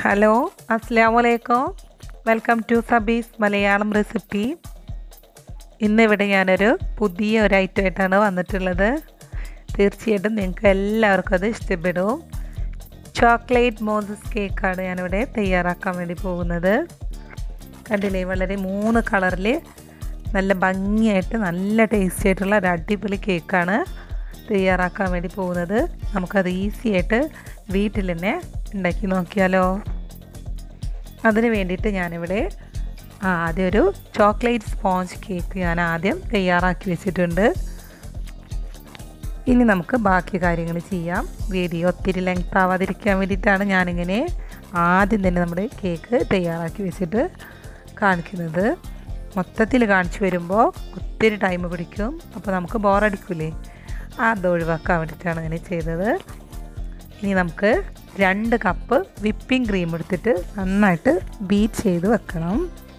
Hello, അസ്സലാമു അലൈക്കും. Welcome to Sabi's Malayalam recipe. ഇന്നിവിടെ ഞാനൊരു പുതിയ ഐറ്റമായിട്ടാണ് വന്നിട്ടുള്ളത്. തീർച്ചയായിട്ടും നിങ്ങൾക്ക് എല്ലാവർക്കും അത് ഇഷ്ടപ്പെടും. ചോക്ലേറ്റ് മോസസ് കേക്കാണ് ഞാനിവിടെ തയ്യാറാക്കാൻ വേണ്ടി പോകുന്നത്. കണ്ടില്ലേ, വളരെ 3 കളറിൽ നല്ല ഭംഗിയായിട്ട് നല്ല ടേസ്റ്റി ആയിട്ടുള്ള ഒരു അടിപൊളി കേക്കാണ് തയ്യാറാക്കാൻ വേണ്ടി പോകുന്നത്. നമുക്കത് ഈസി ആയിട്ട് വീട്ടിൽ തന്നെ ഉണ്ടാക്കി നോക്കിയാലോ. അതിന് വേണ്ടിയിട്ട് ഞാനിവിടെ ആദ്യം ഒരു ചോക്ലേറ്റ് സ്പോഞ്ച് കേക്ക് ഞാൻ ആദ്യം തയ്യാറാക്കി വെച്ചിട്ടുണ്ട്. ഇനി നമുക്ക് ബാക്കി കാര്യങ്ങൾ ചെയ്യാം. വീഡിയോ ഒത്തിരി ലെങ്ത് ആവാതിരിക്കാൻ വേണ്ടിയിട്ടാണ് ഞാനിങ്ങനെ ആദ്യം തന്നെ നമ്മുടെ കേക്ക് തയ്യാറാക്കി വെച്ചിട്ട് കാണിക്കുന്നത്. മൊത്തത്തിൽ കാണിച്ചു വരുമ്പോൾ ഒത്തിരി ടൈം പിടിക്കും, അപ്പോൾ നമുക്ക് ബോറടിക്കില്ലേ, അത് ഒഴിവാക്കാൻ വേണ്ടിയിട്ടാണ് അങ്ങനെ ചെയ്തത്. ഇനി നമുക്ക് 2 കപ്പ് വിപ്പിംഗ് ക്രീം എടുത്തിട്ട് നന്നായിട്ട് ബീറ്റ് ചെയ്ത് വെക്കണം.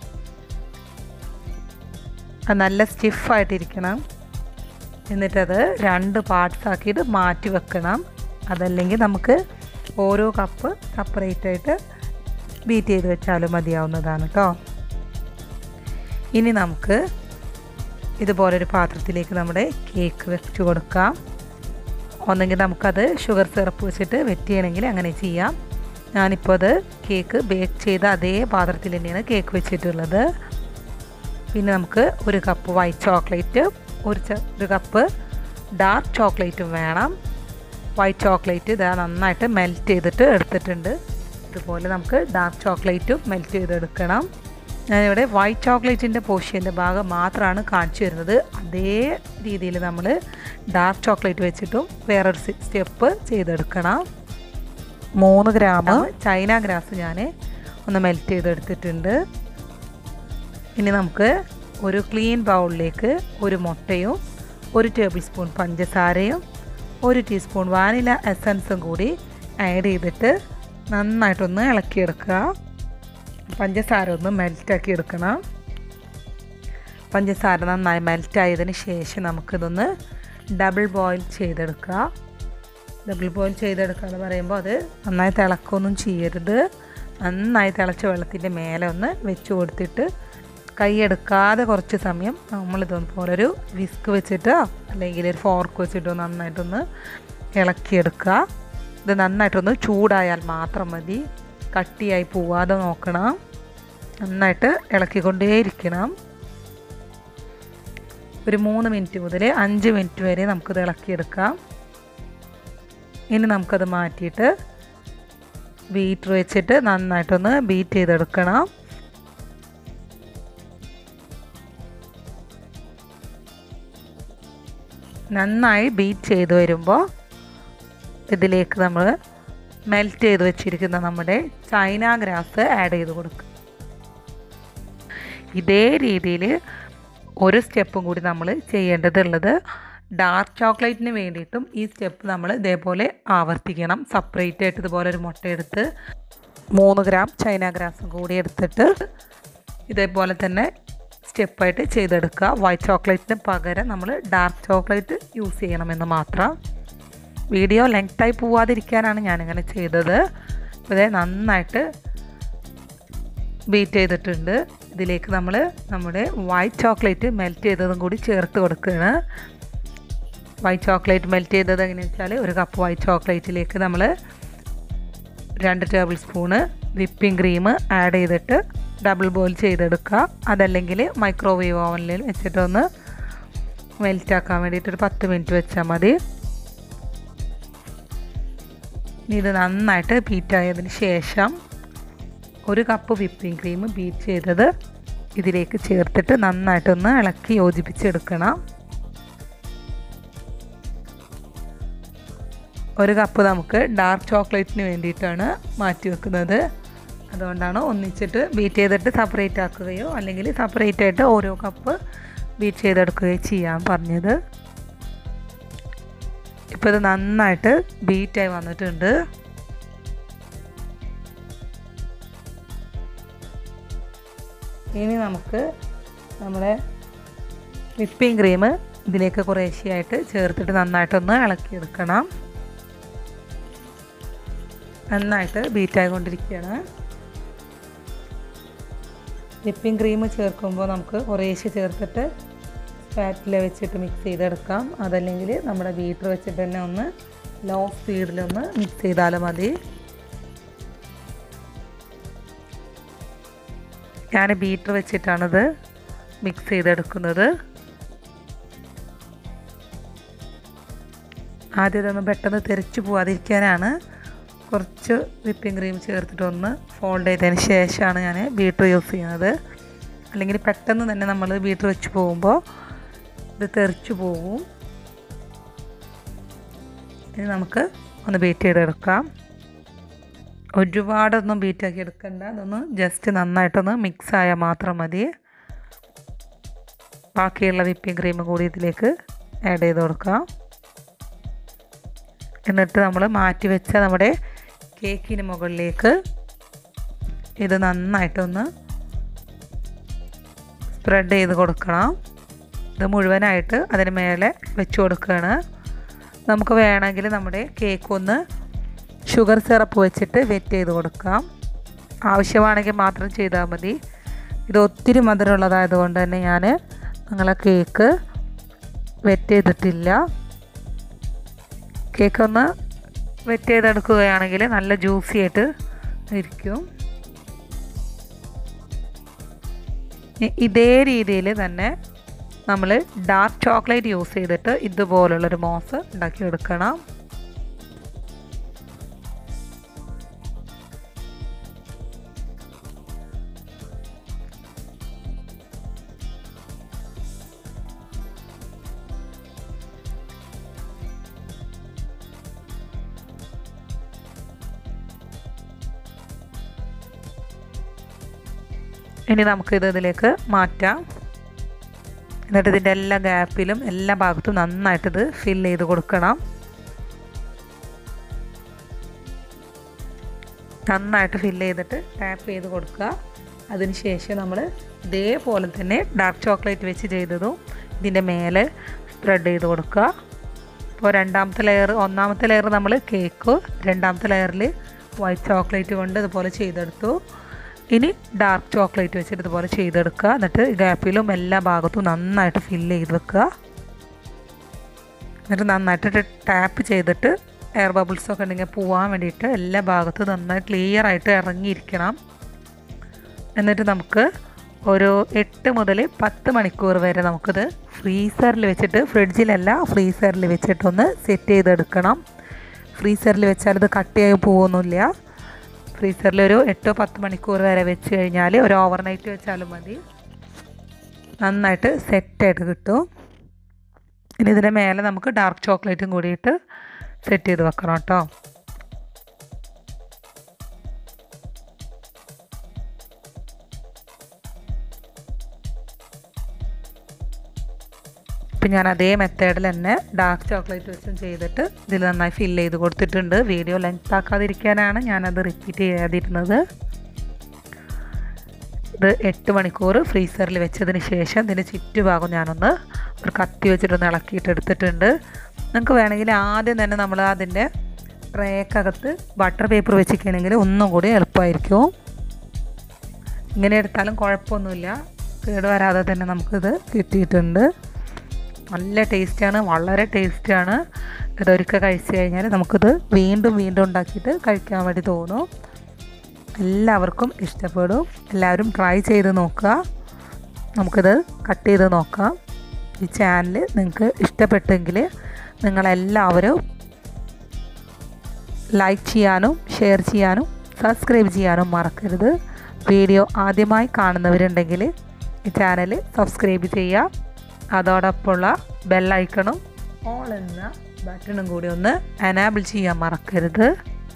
അത് നല്ല സ്റ്റിഫായിട്ടിരിക്കണം. എന്നിട്ടത് 2 പാർട്സ് ആക്കിയിട്ട് മാറ്റി വെക്കണം. അതല്ലെങ്കിൽ നമുക്ക് ഓരോ കപ്പ് സെപ്പറേറ്റ് ആയിട്ട് ബീറ്റ് ചെയ്ത് വെച്ചാലും മതിയാവുന്നതാണ് കേട്ടോ. ഇനി നമുക്ക് ഇതുപോലൊരു പാത്രത്തിലേക്ക് നമ്മുടെ കേക്ക് വെച്ച് കൊടുക്കാം. ഒന്നെങ്കിൽ നമുക്കത് ഷുഗർ സിറപ്പ് വെച്ചിട്ട് വെറ്റ് ചെയ്യണമെങ്കിൽ അങ്ങനെ ചെയ്യാം. ഞാനിപ്പോൾ അത് കേക്ക് ബേക്ക് ചെയ്ത അതേ പാത്രത്തിൽ തന്നെയാണ് കേക്ക് വെച്ചിട്ടുള്ളത്. പിന്നെ നമുക്ക് 1 കപ്പ് വൈറ്റ് ചോക്ലേറ്റ്, ഒരു കപ്പ് ഡാർക്ക് ചോക്ലേറ്റും വേണം. വൈറ്റ് ചോക്ലേറ്റ് ഇതാ നന്നായിട്ട് മെൽറ്റ് ചെയ്തിട്ട് എടുത്തിട്ടുണ്ട്. ഇതുപോലെ നമുക്ക് ഡാർക്ക് ചോക്ലേറ്റും മെൽറ്റ് ചെയ്തെടുക്കണം. ഞാനിവിടെ വൈറ്റ് ചോക്ലേറ്റിൻ്റെ പോർഷൻ്റെ ഭാഗം മാത്രമാണ് കാണിച്ചു വരുന്നത്. അതേ രീതിയിൽ നമ്മൾ ഡാർക്ക് ചോക്ലേറ്റ് വെച്ചിട്ടും വേറൊരു സ്റ്റെപ്പ് ചെയ്തെടുക്കണം. 3 ഗ്രാം ചൈന ഗ്രാസ് ഞാൻ ഒന്ന് മെൽറ്റ് ചെയ്തെടുത്തിട്ടുണ്ട്. ഇനി നമുക്ക് ഒരു ക്ലീൻ ബൗളിലേക്ക് 1 മുട്ടയും 1 ടേബിൾ സ്പൂൺ പഞ്ചസാരയും 1 ടീസ്പൂൺ വാനില എസൻസും കൂടി ആഡ് ചെയ്തിട്ട് നന്നായിട്ടൊന്ന് ഇളക്കിയെടുക്കുക. പഞ്ചസാര ഒന്ന് മെൽറ്റാക്കി എടുക്കണം. പഞ്ചസാര നന്നായി മെൽറ്റായതിന് ശേഷം നമുക്കിതൊന്ന് ഡബിൾ ബോയിൽ ചെയ്തെടുക്കുക. ഡബിൾ ബോയിൽ ചെയ്തെടുക്കുക എന്ന് പറയുമ്പോൾ അത് നന്നായി തിളക്കൊന്നും ചെയ്യരുത്. നന്നായി തിളച്ച വെള്ളത്തിൻ്റെ മേലെ ഒന്ന് വെച്ച് കൊടുത്തിട്ട് കൈയെടുക്കാതെ കുറച്ച് സമയം നമ്മളിതുപോലൊരു വിസ്ക് വെച്ചിട്ടോ അല്ലെങ്കിൽ ഒരു ഫോർക്ക് വെച്ചിട്ടോ നന്നായിട്ടൊന്ന് ഇളക്കിയെടുക്കുക. ഇത് നന്നായിട്ടൊന്ന് ചൂടായാൽ മാത്രം മതി. കട്ടിയായി പോവാതെ നോക്കണം. നന്നായിട്ട് ഇളക്കിക്കൊണ്ടേയിരിക്കണം. ഒരു 3 മിനിറ്റ് മുതൽ 5 മിനിറ്റ് വരെ നമുക്കിത് ഇളക്കിയെടുക്കാം. ഇനി നമുക്കത് മാറ്റിയിട്ട് ബീറ്റർ വെച്ചിട്ട് നന്നായിട്ടൊന്ന് ബീറ്റ് ചെയ്തെടുക്കണം. നന്നായി ബീറ്റ് ചെയ്ത് വരുമ്പോൾ ഇതിലേക്ക് നമ്മൾ മെൽറ്റ് ചെയ്ത് വെച്ചിരിക്കുന്ന നമ്മുടെ ചൈന ഗ്രാസ് ആഡ് ചെയ്ത് കൊടുക്കുക. ഇതേ രീതിയിൽ ഒരു സ്റ്റെപ്പും കൂടി നമ്മൾ ചെയ്യേണ്ടതുള്ളത്. ഡാർക്ക് ചോക്ലേറ്റിന് വേണ്ടിയിട്ടും ഈ സ്റ്റെപ്പ് നമ്മൾ ഇതേപോലെ ആവർത്തിക്കണം. സെപ്പറേറ്റ് ആയിട്ട് ഇതുപോലെ ഒരു മുട്ട എടുത്ത് 3 ഗ്രാം ചൈന ഗ്രാസും കൂടി എടുത്തിട്ട് ഇതേപോലെ തന്നെ സ്റ്റെപ്പായിട്ട് ചെയ്തെടുക്കുക. വൈറ്റ് ചോക്ലേറ്റിന് പകരം നമ്മൾ ഡാർക്ക് ചോക്ലേറ്റ് യൂസ് ചെയ്യണമെന്ന് മാത്രം. വീഡിയോ ലെങ്തായി പോവാതിരിക്കാനാണ് ഞാനിങ്ങനെ ചെയ്തത്. അപ്പോൾ ഇത് നന്നായിട്ട് ബീറ്റ് ചെയ്തിട്ടുണ്ട്. ഇതിലേക്ക് നമ്മൾ നമ്മുടെ വൈറ്റ് ചോക്ലേറ്റ് മെൽറ്റ് ചെയ്തതും കൂടി ചേർത്ത് കൊടുക്കുകയാണ്. വൈറ്റ് ചോക്ലേറ്റ് മെൽറ്റ് ചെയ്തത് എങ്ങനെയാണെന്ന് വെച്ചാൽ 1 കപ്പ് വൈറ്റ് ചോക്ലേറ്റിലേക്ക് നമ്മൾ 2 tablespoon whipping cream add ചെയ്തിട്ട് ഡബിൾ ബോയിൽ ചെയ്തെടുക്കുക. അതല്ലെങ്കിൽ മൈക്രോവേവ് ഓവനിൽ വെച്ചിട്ടൊന്ന് മെൽറ്റാക്കാൻ വേണ്ടിയിട്ടൊരു 10 മിനിറ്റ് വെച്ചാൽ മതി. ഇത് നന്നായിട്ട് ബീറ്റായതിന് ശേഷം 1 കപ്പ് വിപ്പിംഗ് ക്രീം ബീറ്റ് ചെയ്തത് ഇതിലേക്ക് ചേർത്തിട്ട് നന്നായിട്ടൊന്ന് ഇളക്കി യോജിപ്പിച്ചെടുക്കണം. 1 കപ്പ് നമുക്ക് ഡാർക്ക് ചോക്ലേറ്റിന് വേണ്ടിയിട്ടാണ് മാറ്റി വെക്കുന്നത്. അതുകൊണ്ടാണ് ഒന്നിച്ചിട്ട് ബീറ്റ് ചെയ്തിട്ട് സെപ്പറേറ്റ് ആക്കുകയോ അല്ലെങ്കിൽ സെപ്പറേറ്റ് ആയിട്ട് ഓരോ കപ്പ് ബീറ്റ് ചെയ്തെടുക്കുകയോ ചെയ്യാൻ പറഞ്ഞത്. ഇപ്പോൾ ഇത് നന്നായിട്ട് ബീറ്റായി വന്നിട്ടുണ്ട്. ഇനി നമുക്ക് നമ്മുടെ വിപ്പിംഗ് ക്രീം ഇതിലേക്ക് കുറേശ്ശെയായിട്ട് ചേർത്തിട്ട് നന്നായിട്ടൊന്ന് ഇളക്കിയെടുക്കണം. നന്നായിട്ട് ബീറ്റായിക്കൊണ്ടിരിക്കുകയാണ്. വിപ്പിംഗ് ക്രീം ചേർക്കുമ്പോൾ നമുക്ക് കുറേശ്ശെ ചേർത്തിട്ട് സ്പാറ്റില വെച്ചിട്ട് മിക്സ് ചെയ്തെടുക്കാം. അതല്ലെങ്കിൽ നമ്മുടെ ബീറ്റർ വെച്ചിട്ട് തന്നെ ഒന്ന് ലോ സ്പീഡിലൊന്ന് മിക്സ് ചെയ്താലും മതി. ഞാൻ ബീറ്റർ വെച്ചിട്ടാണിത് മിക്സ് ചെയ്തെടുക്കുന്നത്. ആദ്യം ഇതൊന്ന് പെട്ടെന്ന് തെറിച്ച് പോവാതിരിക്കാനാണ് കുറച്ച് വിപ്പിംഗ് ക്രീം ചേർത്തിട്ടൊന്ന് ഫോൾഡ് ചെയ്തതിന് ശേഷമാണ് ഞാൻ ബീറ്റർ യൂസ് ചെയ്യുന്നത്. അല്ലെങ്കിൽ പെട്ടെന്ന് തന്നെ നമ്മൾ ബീറ്റർ വെച്ച് പോകുമ്പോൾ ഇത് തെറിച്ച് പോകും. ഇനി നമുക്ക് ഒന്ന് ബീറ്റ് ചെയ്തെടുക്കാം. ഒരുപാടൊന്നും ബീറ്റാക്കി എടുക്കണ്ട, അതൊന്ന് ജസ്റ്റ് നന്നായിട്ടൊന്ന് മിക്സ് ആയാൽ മാത്രം മതി. ബാക്കിയുള്ള വിപ്പിംഗ് ക്രീം കൂടി ഇതിലേക്ക് ആഡ് ചെയ്ത് കൊടുക്കാം. എന്നിട്ട് നമ്മൾ മാറ്റി വെച്ച നമ്മുടെ കേക്കിന് മുകളിലേക്ക് ഇത് നന്നായിട്ടൊന്ന് സ്പ്രെഡ് ചെയ്ത് കൊടുക്കണം. ഇത് മുഴുവനായിട്ട് അതിന് മേലെ വെച്ച് കൊടുക്കുകയാണ്. നമുക്ക് വേണമെങ്കിൽ നമ്മുടെ കേക്ക് ഒന്ന് ഷുഗർ സിറപ്പ് വെച്ചിട്ട് വെറ്റ് ചെയ്ത് കൊടുക്കാം. ആവശ്യമാണെങ്കിൽ മാത്രം ചെയ്താൽ മതി. ഇത് ഒത്തിരി മധുരമുള്ളതായതുകൊണ്ട് തന്നെ ഞാൻ നിങ്ങളെ കേക്ക് വെറ്റ് ചെയ്തിട്ടില്ല. കേക്കൊന്ന് വെറ്റ് ചെയ്തെടുക്കുകയാണെങ്കിൽ നല്ല ജ്യൂസി ആയിട്ട് ഇരിക്കും. ഇതേ രീതിയിൽ തന്നെ നമ്മൾ ഡാർക്ക് ചോക്ലേറ്റ് യൂസ് ചെയ്തിട്ട് ഇതുപോലുള്ളൊരു മോസ് ഉണ്ടാക്കിയെടുക്കണം. ഇനി നമുക്കിത് ഇതിലേക്ക് മാറ്റാം. എന്നിട്ട് ഇതിൻ്റെ എല്ലാ ഗ്യാപ്പിലും എല്ലാ ഭാഗത്തും നന്നായിട്ടിത് ഫില്ല് ചെയ്ത് കൊടുക്കണം. നന്നായിട്ട് ഫില്ല് ചെയ്തിട്ട് ടാപ്പ് ചെയ്ത് കൊടുക്കുക. അതിനുശേഷം നമ്മൾ ഇതേപോലെ തന്നെ ഡാർക്ക് ചോക്ലേറ്റ് വെച്ച് ചെയ്തതും ഇതിൻ്റെ മേലെ സ്പ്രെഡ് ചെയ്ത് കൊടുക്കുക. ഇപ്പോൾ ഒന്നാമത്തെ ലെയർ നമ്മൾ കേക്ക്, രണ്ടാമത്തെ ലെയറിൽ വൈറ്റ് ചോക്ലേറ്റ് കൊണ്ട് ഇതുപോലെ ചെയ്തെടുത്തു. ഇനി ഡാർക്ക് ചോക്ലേറ്റ് വെച്ചിട്ട് ഇതുപോലെ ചെയ്തെടുക്കുക. എന്നിട്ട് ഗ്യാപ്പിലും എല്ലാ ഭാഗത്തും നന്നായിട്ട് ഫില്ല് ചെയ്ത് വെക്കുക. എന്നിട്ട് നന്നായിട്ട് ടാപ്പ് ചെയ്തിട്ട് എയർ ബബിൾസൊക്കെ ഉണ്ടെങ്കിൽ പോവാൻ വേണ്ടിയിട്ട് എല്ലാ ഭാഗത്തും നന്നായി ക്ലിയർ ആയിട്ട് ഇറങ്ങിയിരിക്കണം. എന്നിട്ട് നമുക്ക് ഒരു 8 മുതൽ 10 മണിക്കൂർ വരെ നമുക്കിത് ഫ്രീസറിൽ വെച്ചിട്ട്, ഫ്രിഡ്ജിലല്ല ഫ്രീസറിൽ വെച്ചിട്ടൊന്ന് സെറ്റ് ചെയ്തെടുക്കണം. ഫ്രീസറിൽ വെച്ചാൽ ഇത് കട്ടിയായി പോകുന്നില്ല. ഫ്രീസറിൽ ഒരു 8-10 മണിക്കൂർ വരെ വെച്ച് കഴിഞ്ഞാൽ ഒരു ഓവർനൈറ്റ് വെച്ചാലും മതി, നന്നായിട്ട് സെറ്റായിട്ട് കിട്ടും. ഇനി ഇതിൻ്റെ മേലെ നമുക്ക് ഡാർക്ക് ചോക്ലേറ്റും കൂടിയിട്ട് സെറ്റ് ചെയ്ത് വെക്കണം കേട്ടോ. ഇപ്പം ഞാൻ അതേ മെത്തേഡിൽ തന്നെ ഡാർക്ക് ചോക്ലേറ്റ് വെച്ചും ചെയ്തിട്ട് ഇതിൽ നന്നായി ഫില്ല് ചെയ്ത് കൊടുത്തിട്ടുണ്ട്. വീഡിയോ ലെങ്ത് ആക്കാതിരിക്കാനാണ് ഞാനത് റിപ്പീറ്റ് ചെയ്യാതിരുന്നത്. ഇത് 8 മണിക്കൂർ ഫ്രീസറിൽ വെച്ചതിന് ശേഷം ഇതിൻ്റെ ചുറ്റുഭാഗം ഞാനൊന്ന് ഒരു കത്തി വെച്ചിട്ടൊന്ന് ഇളക്കിയിട്ട് എടുത്തിട്ടുണ്ട്. നിങ്ങൾക്ക് വേണമെങ്കിൽ ആദ്യം തന്നെ നമ്മൾ അതിൻ്റെ ട്രേക്കകത്ത് ബട്ടർ പേപ്പർ വെച്ചിരിക്കുകയാണെങ്കിൽ ഒന്നും കൂടി എളുപ്പമായിരിക്കും. ഇങ്ങനെ എടുത്താലും കുഴപ്പമൊന്നുമില്ല, കേട് വരാതെ തന്നെ നമുക്കിത് കിട്ടിയിട്ടുണ്ട്. നല്ല ടേസ്റ്റാണ്, വളരെ ടേസ്റ്റാണ്. ഇതൊരിക്കൽ കഴിച്ച് കഴിഞ്ഞാൽ നമുക്കിത് വീണ്ടും വീണ്ടും ഉണ്ടാക്കിയിട്ട് കഴിക്കാൻ വേണ്ടി തോന്നും. എല്ലാവർക്കും ഇഷ്ടപ്പെടും. എല്ലാവരും ട്രൈ ചെയ്ത് നോക്കുക. നമുക്കിത് കട്ട് ചെയ്ത് നോക്കാം. ഈ ചാനൽ നിങ്ങൾക്ക് ഇഷ്ടപ്പെട്ടെങ്കിൽ നിങ്ങളെല്ലാവരും ലൈക്ക് ചെയ്യാനും ഷെയർ ചെയ്യാനും സബ്സ്ക്രൈബ് ചെയ്യാനും മറക്കരുത്. വീഡിയോ ആദ്യമായി കാണുന്നവരുണ്ടെങ്കിൽ ഈ ചാനൽ സബ്സ്ക്രൈബ് ചെയ്യുക. അതോടൊപ്പമുള്ള ബെല്ലൈക്കണും ഓൾ എന്ന ബട്ടണും കൂടി ഒന്ന് എനാബിൾ ചെയ്യാൻ മറക്കരുത്.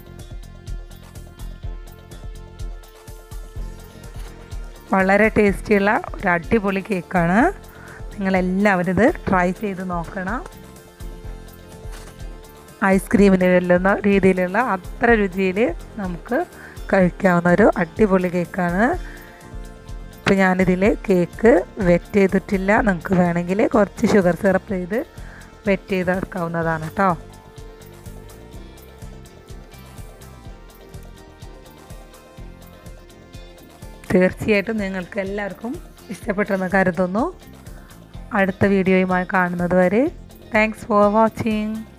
വളരെ ടേസ്റ്റിയുള്ള ഒരു അടിപൊളി കേക്കാണ്. നിങ്ങളെല്ലാവരും ഇത് ട്രൈ ചെയ്ത് നോക്കണം. ഐസ്ക്രീമിന് വെല്ലുന്ന രീതിയിലുള്ള അത്ര രുചിയിൽ നമുക്ക് കഴിക്കാവുന്ന ഒരു അടിപൊളി കേക്കാണ്. ഇപ്പോൾ ഞാനിതിൽ കേക്ക് വെറ്റ് ചെയ്തിട്ടില്ല. നിങ്ങൾക്ക് വേണമെങ്കിൽ കുറച്ച് ഷുഗർ സിറപ്പ് ചെയ്ത് വെറ്റ് ചെയ്തെടുക്കാവുന്നതാണ് കേട്ടോ. തീർച്ചയായിട്ടും നിങ്ങൾക്ക് എല്ലാവർക്കും ഇഷ്ടപ്പെട്ടെന്ന് കരുതുന്നു. അടുത്ത വീഡിയോയുമായി കാണുന്നത് വരെ താങ്ക്സ് ഫോർ വാച്ചിങ്.